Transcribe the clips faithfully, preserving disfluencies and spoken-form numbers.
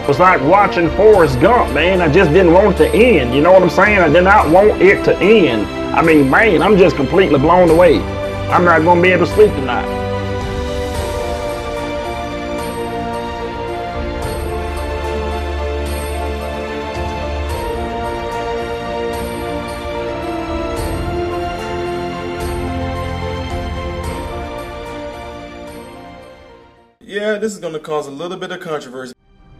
was like watching Forrest Gump, man. I just didn't want it to end. You know what I'm saying? I did not want it to end. I mean, man, I'm just completely blown away. I'm not going to be able to sleep tonight. Yeah, this is going to cause a little bit of controversy.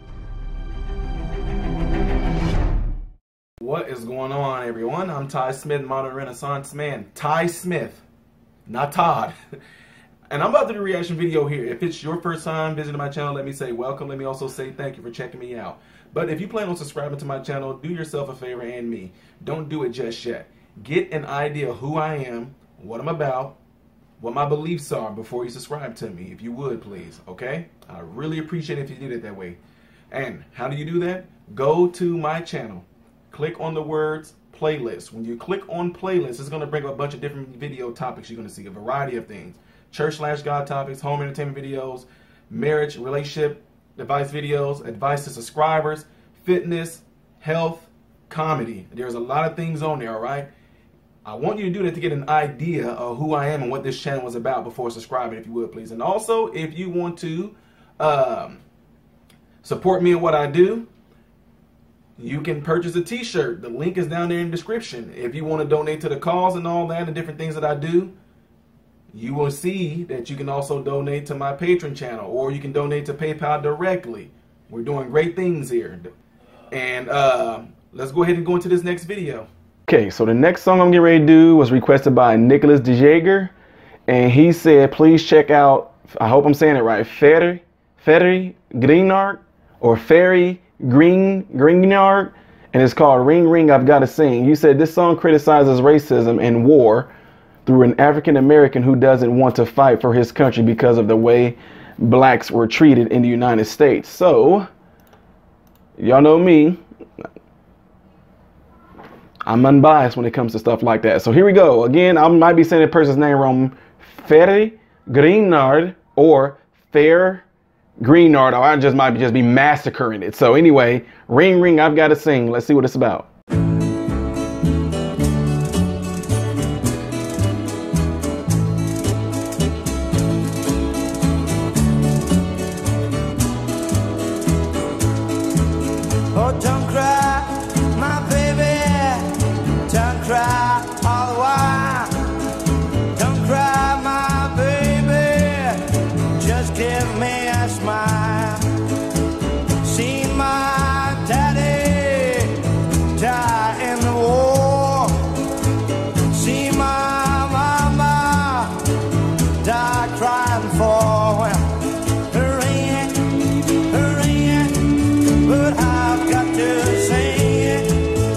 What is going on, everyone? I'm Ty Smith, modern Renaissance man. Ty Smith, not Todd. And I'm about to do a reaction video here. If it's your first time visiting my channel, let me say welcome. Let me also say thank you for checking me out. But if you plan on subscribing to my channel, do yourself a favor and me. Don't do it just yet. Get an idea of who I am, what I'm about, what my beliefs are before you subscribe to me, if you would, please, okay? I really appreciate it if you did it that way. And how do you do that? Go to my channel. Click on the words playlist. When you click on playlist, it's going to bring up a bunch of different video topics. You're going to see a variety of things. Church slash God topics, home entertainment videos, marriage, relationship, advice videos, advice to subscribers, fitness, health, comedy. There's a lot of things on there, all right? I want you to do that to get an idea of who I am and what this channel is about before subscribing, if you would, please. And also, if you want to um, support me in what I do, you can purchase a t-shirt. The link is down there in the description. If you want to donate to the cause and all that and the different things that I do, you will see that you can also donate to my Patreon channel, or you can donate to PayPal directly. We're doing great things here. And uh, let's go ahead and go into this next video. Okay, so the next song I'm getting ready to do was requested by Nicholas DeJager, and he said, please check out, I hope I'm saying it right, Ferre, Ferre Gringnard, or Ferre Gringnard, and it's called Ring Ring I've Gotta Sing. You said this song criticizes racism and war through an African American who doesn't want to fight for his country because of the way blacks were treated in the United States. So, y'all know me. I'm unbiased when it comes to stuff like that. So here we go. Again, I might be saying the person's name wrong. Ferre Gringnard or Ferre Gringnard, or I just might be just be massacring it. So anyway, Ring Ring I've Gotta Sing. Let's see what it's about. Oh, don't cry, my baby. Don't cry all the while. Don't cry, my baby. Just give me a smile. See my daddy die in the war. See my mama die crying for. Hurry, hurry, but I've got to sing it.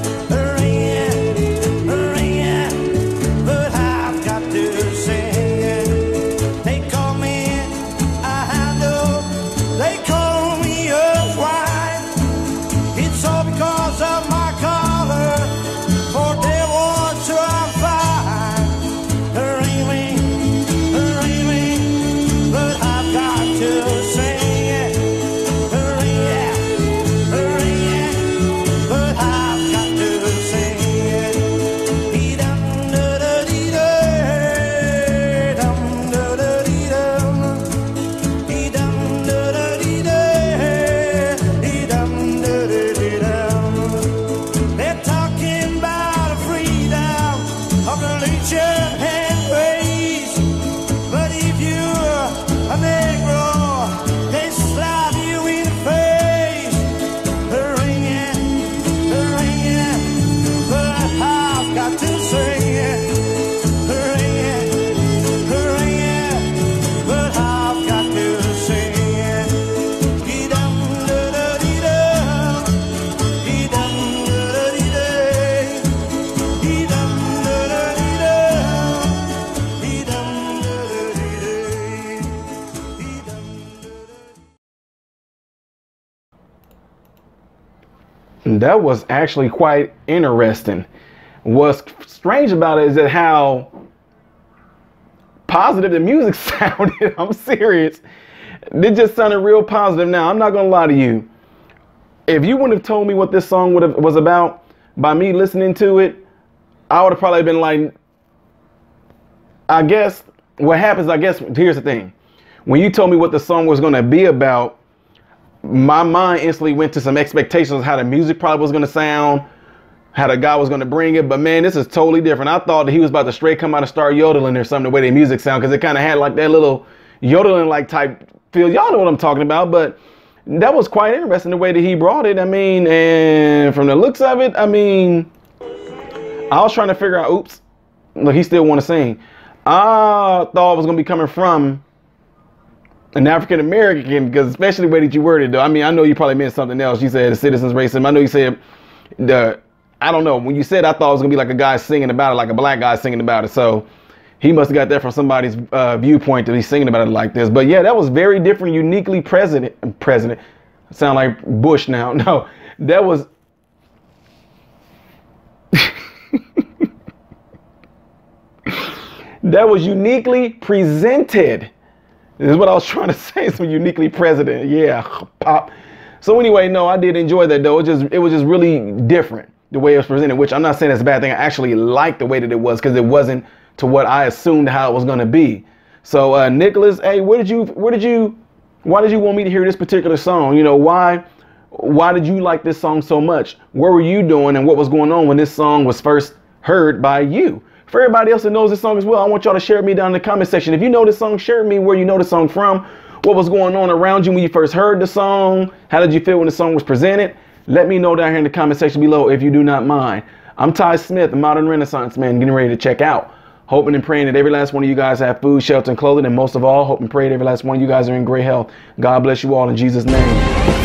That was actually quite interesting. What's strange about it is that how positive the music sounded. I'm serious. It just sounded real positive. Now, I'm not going to lie to you. if you wouldn't have told me what this song would have was about by me listening to it, I would have probably been like, I guess what happens, I guess, here's the thing. When you told me what the song was going to be about, my mind instantly went to some expectations of how the music probably was going to sound, how the guy was going to bring it. But man, this is totally different. I thought that he was about to straight come out and start yodeling or something, the way the music sound, because it kind of had like that little yodeling like type feel. Y'all know what I'm talking about. But that was quite interesting the way that he brought it. I mean, and from the looks of it, I mean, I was trying to figure out, oops, look, he still want to sing. I thought it was going to be coming from an African American, because especially the way that you worded it, though. I mean, I know you probably meant something else. You said the citizens racism. I know you said the, I don't know. When you said, I thought it was going to be like a guy singing about it, like a black guy singing about it. So he must have got that from somebody's uh, viewpoint to be singing about it like this. But yeah, that was very different, uniquely president. President. Sound like Bush now. No, that was. That was uniquely presented. This is what I was trying to say. Some uniquely president. Yeah, pop. So anyway, no, I did enjoy that though. It just it was just really different the way it was presented, which I'm not saying that's a bad thing. I actually liked the way that it was, because it wasn't to what I assumed how it was going to be. So uh, Nicholas, hey, where did you where did you why did you want me to hear this particular song? You know, why why did you like this song so much? What were you doing and what was going on when this song was first heard by you? For everybody else that knows this song as well, I want y'all to share with me down in the comment section. If you know this song, share with me where you know the song from, what was going on around you when you first heard the song, how did you feel when the song was presented? Let me know down here in the comment section below if you do not mind. I'm Ty Smith, the Modern Renaissance Man, getting ready to check out. Hoping and praying that every last one of you guys have food, shelter, and clothing, and most of all, hope and pray that every last one of you guys are in great health. God bless you all in Jesus' name.